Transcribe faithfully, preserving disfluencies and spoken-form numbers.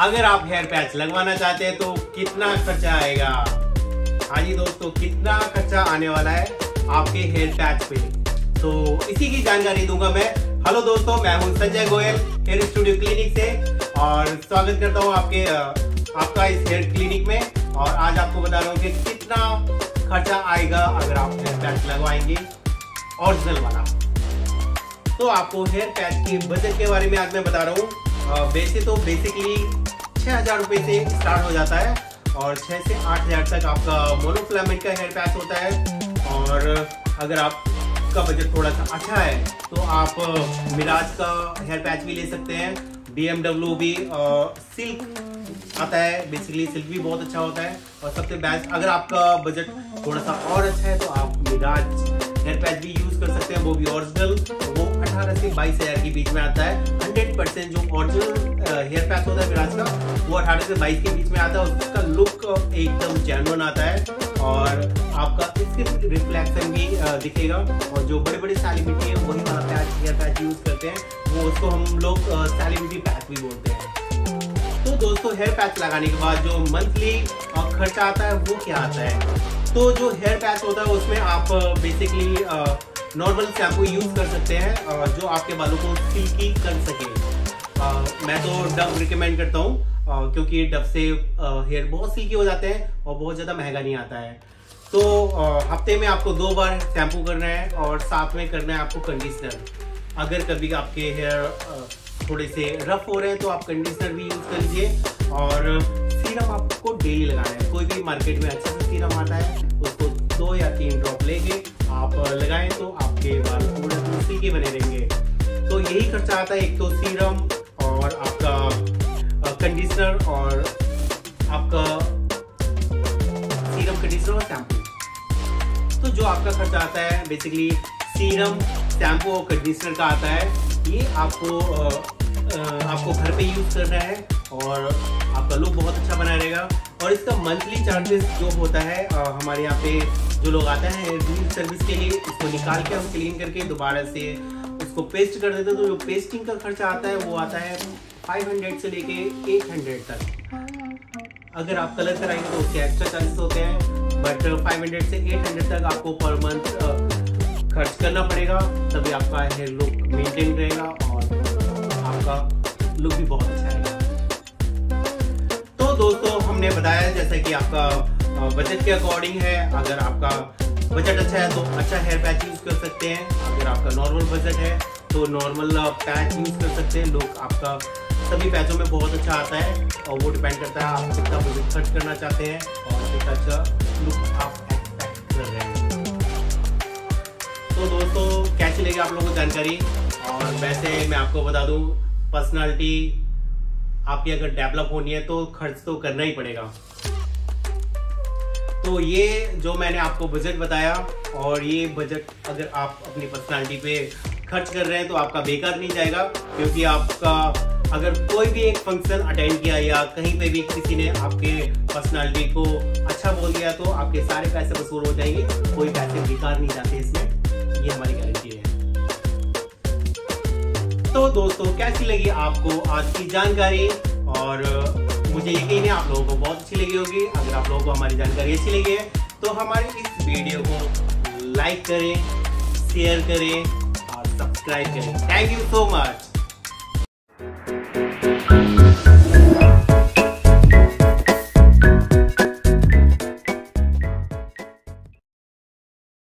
अगर आप hair patch लगवाना चाहते हैं तो कितना खर्चा आएगा। हाँ जी दोस्तों, कितना खर्चा आने वाला है आपके हेयर पैच पे, तो इसी की जानकारी दूंगा मैं। हेलो दोस्तों, मैं हूं Sanjay Goyal hair studio clinic से और स्वागत करता हूं आपके आपका इस हेयर क्लिनिक में। और आज आपको बता रहा हूं कि कितना खर्चा आएगा अगर आप हेयर पैच लगवाएंगे ओरिजिनल वाला। तो आपको हेयर पैच के बजट के बारे में आज मैं बता रहा हूँ। वैसे तो बेसिकली छः हज़ार रुपये से स्टार्ट हो जाता है और छः से आठ हज़ार तक आपका मोनोफिलामेंट का हेयर पैच होता है। और अगर आपका बजट थोड़ा सा अच्छा है तो आप मिराज का हेयर पैच भी ले सकते हैं। बी एम डब्ल्यू भी सिल्क आता है, बेसिकली सिल्क भी बहुत अच्छा होता है। और सबसे बेस्ट, अगर आपका बजट थोड़ा सा और अच्छा है तो आप मिराज हेयर पैच भी यूज कर सकते हैं, वो भी ओरिजिनल। वो अठारह से बाईस हजार के बीच में आता है। हंड्रेड परसेंट जो ओरिजिनल हेयर पैच होता है मिराज का, वो अठारह से बाईस के बीच में आता है। उसका लुक एकदम जेन्युइन आता है और आपका इसके रिफ्लेक्शन भी दिखेगा। और जो बड़े बड़े सेलिब्रिटी है वही वाला पैच हेयर पैच यूज करते हैं, वो उसको हम लोग सेलिब्रिटी पैच भी बोलते हैं। तो दोस्तों, हेयर पैच लगाने के बाद जो मंथली खर्चा आता है वो क्या आता है। तो जो हेयर पैच होता है उसमें आप बेसिकली नॉर्मल शैम्पू यूज कर सकते हैं जो आपके बालों को सिल्की कर सके। uh, मैं तो डव रिकमेंड करता हूँ uh, क्योंकि डव से हेयर uh, बहुत सिल्की हो जाते हैं और बहुत ज़्यादा महंगा नहीं आता है। तो uh, हफ्ते में आपको दो बार शैम्पू करना है और साथ में करना है आपको कंडीशनर। अगर कभी आपके हेयर uh, थोड़े से रफ हो रहे हैं तो आप कंडीशनर भी यूज कर लीजिए। और सीरम आपको डेली लगाना है। कोई भी मार्केट में अच्छा सा सीरम आता है, उसको दो या तीन ड्रॉप लेके आप लगाएं तो आपके बाल पूरे सिल्की बने रहेंगे। तो यही खर्चा आता है, एक तो सीरम और आपका कंडीशनर और आपका सीरम, कंडीशनर और शैम्पू। तो जो आपका खर्चा आता है बेसिकली सीरम, शैम्पू और कंडीशनर का आता है, ये आपको आ, आ, आपको घर पे यूज करना है और आपका लुक बहुत अच्छा बना रहेगा। और इसका मंथली चार्जेस जो होता है, आ, हमारे यहाँ पे जो लोग आते हैं हेयर सर्विस के लिए, इसको निकाल के हम क्लीन करके दोबारा से उसको पेस्ट कर देते हैं। तो जो पेस्टिंग का खर्चा आता है वो आता है पाँच सौ से लेके आठ सौ तक। अगर आप कलर कराएंगे तो उसके एक्स्ट्रा चार्जेस होते हैं, बट पाँच सौ से आठ सौ तक आपको पर मंथ खर्च करना पड़ेगा, तभी आपका हेयर लुक मेंटेन रहेगा और आपका लुक भी बहुत अच्छा रहेगा। तो दोस्तों, हमने बताया जैसा कि आपका बजट के अकॉर्डिंग है। अगर आपका बजट अच्छा है तो अच्छा हेयर पैच यूज कर सकते हैं। अगर आपका नॉर्मल बजट है तो नॉर्मल पैच यूज कर सकते हैं। लुक आपका सभी पैचों में बहुत अच्छा आता है और वो डिपेंड करता है आप कितना बजट खर्च करना चाहते हैं और कितना अच्छा लुक आप एक्सपेक्ट कर रहे हैं। तो दोस्तों, कैसी लगी आप लोगों को जानकारी। और वैसे मैं आपको बता दूं, पर्सनालिटी आपकी अगर डेवलप होनी है तो खर्च तो करना ही पड़ेगा। तो ये जो मैंने आपको बजट बताया, और ये बजट अगर आप अपनी पर्सनालिटी पे खर्च कर रहे हैं तो आपका बेकार नहीं जाएगा। क्योंकि आपका अगर कोई भी एक फंक्शन अटेंड किया या कहीं पे भी किसी ने आपके पर्सनालिटी को अच्छा बोल दिया तो आपके सारे पैसे वसूल हो जाएंगे। कोई पैसे बेकार नहीं जाते इसमें, ये हमारी गारंटी है। तो दोस्तों, कैसी लगी आपको आज की जानकारी। और मुझे यकीन है आप लोगों को बहुत अच्छी लगी होगी। अगर आप लोगों को हमारी जानकारी अच्छी लगी है तो हमारे इस वीडियो को लाइक करें, शेयर करें और सब्सक्राइब करें। Thank you so much.